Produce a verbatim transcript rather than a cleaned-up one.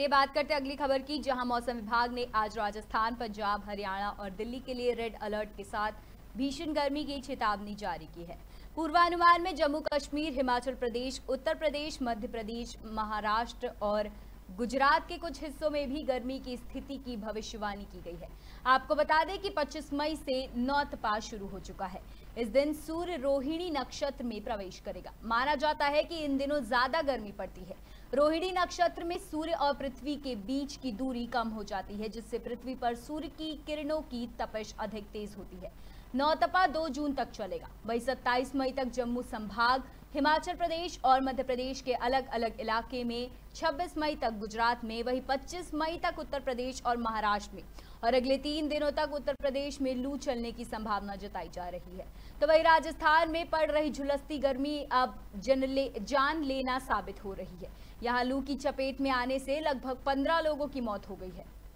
चलिए बात करते हैं अगली खबर की, जहां मौसम विभाग ने आज राजस्थान, पंजाब, हरियाणा और दिल्ली के लिए रेड अलर्ट के साथ भीषण गर्मी की चेतावनी जारी की है। पूर्वानुमान में जम्मू कश्मीर, हिमाचल प्रदेश, उत्तर प्रदेश, मध्य प्रदेश, महाराष्ट्र और गुजरात के कुछ हिस्सों में भी गर्मी की स्थिति की भविष्यवाणी की गई है। आपको बता दें कि पच्चीस मई से नौतपा शुरू हो चुका है। इस दिन सूर्य रोहिणी नक्षत्र में प्रवेश करेगा। माना जाता है कि इन दिनों ज्यादा गर्मी पड़ती है। रोहिणी नक्षत्र में सूर्य और पृथ्वी के बीच की दूरी कम हो जाती है, जिससे पृथ्वी पर सूर्य की किरणों की तपिश अधिक तेज होती है। नौतपा दो जून तक चलेगा। वही सत्ताईस मई तक जम्मू संभाग, हिमाचल प्रदेश और मध्य प्रदेश के अलग अलग इलाके में, छब्बीस मई तक गुजरात में, वही पच्चीस मई तक उत्तर प्रदेश और महाराष्ट्र में, और अगले तीन दिनों तक उत्तर प्रदेश में लू चलने की संभावना जताई जा रही है। तो वही राजस्थान में पड़ रही झुलसती गर्मी अब जनले, जान लेना साबित हो रही है। यहाँ लू की चपेट में आने से लगभग पंद्रह लोगों की मौत हो गई है।